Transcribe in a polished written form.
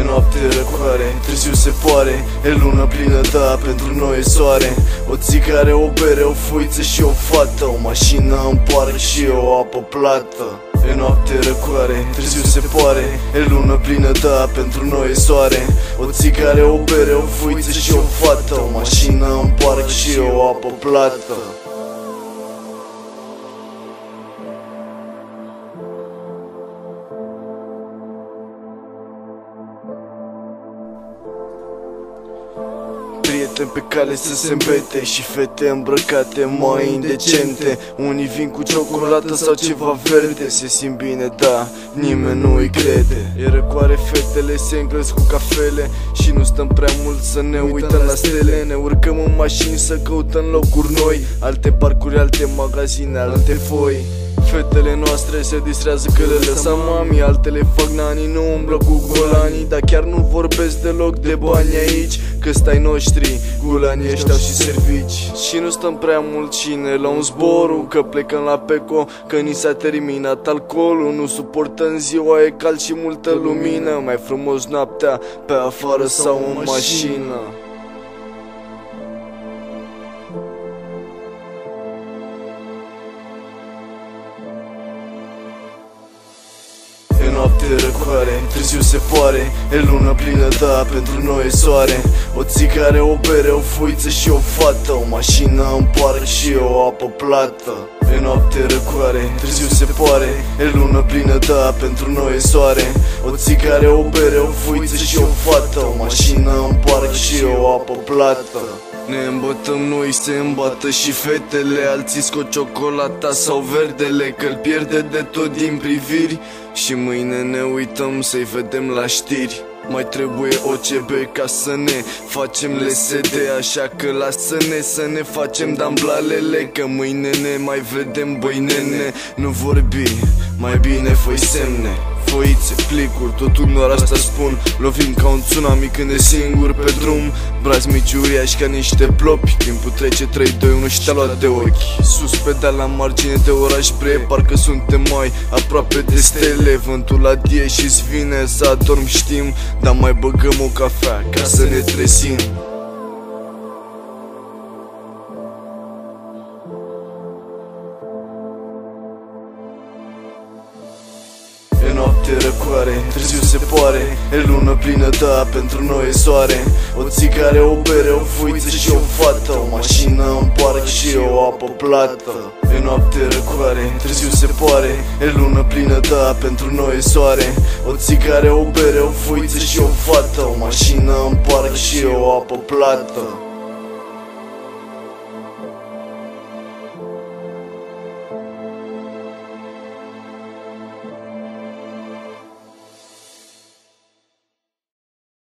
noapte răcoare, târziu se poare, e lună plină, da, pentru noi e soare. O țigare, o bere, o fuiță și o fată, o mașină în parc și o apă plată. E noapte răcoare, târziu se poare, e lună plină, da, pentru noi e soare. O țigare, o bere, o fuiță și o fată, o mașină în parc și o apă plată. Prieteni pe cale să se îmbete și fete îmbrăcate mai indecente. Unii vin cu ciocolată sau ceva verde, se simt bine, da, nimeni nu îi crede. E răcoare, fetele se îngrăsc cu cafele și nu stăm prea mult să ne uităm la stele. Ne urcăm în mașini să căutăm locuri noi, alte parcuri, alte magazine, alte foi. Fetele noastre se distrează că le lăsăm mami, altele fac nani, nu umblă cu golanii. Dar chiar nu vorbesc deloc de bani aici, că stai noștri, golanii ăștia și servici. Și nu stăm prea mult și ne luăm zborul, că plecăm la Peco, că ni s-a terminat alcoolul. Nu suportăm ziua, e cald și multă lumină, mai frumos noaptea pe afară sau în mașină. E noapte răcoare, târziu se poare, e lună plină, da, pentru noi e soare. O țigare, o bere, o fuiță și o fată, o mașină în parc și o apă plată. E noapte răcoare, târziu se poare, e lună plină, da, pentru noi e soare. O țigare, o bere, o fuiță și o fată, o mașină în parc și o apă plată. Ne îmbătăm noi, se îmbată și fetele, alții scot ciocolata sau verdele, că-l pierde de tot din priviri. Și mâine ne uităm să-i vedem la știri. Mai trebuie OCB ca să ne facem LSD, așa că lasă-ne să ne facem damblalele, că mâine ne mai vedem, băi nene. Nu vorbi, mai bine fă-i semne, foițe, plicuri, totul doar asta spun. Lovim ca un tsunami când e singur pe drum, brazi mici uriași ca niște plopi. Timpul trece, 3, 2, 1 și te-a luat de ochi. Sus pedal la margine de oraș bre, parcă suntem mai aproape de stele. Vântul adie și-ți vine să adorm, știm, dar mai băgăm o cafea ca să ne trezim. E noapte răcoare, târziu se poare, e lună plină, da, pentru noi e soare. O țigare, o bere, o fuiță și o fată, o mașină în parc și o apă plată. E noapte răcoare, târziu se poare, e lună plină, da, pentru noi e soare. O țigare, o bere, o fuiță și o fată, o mașină în parc și o apă plată.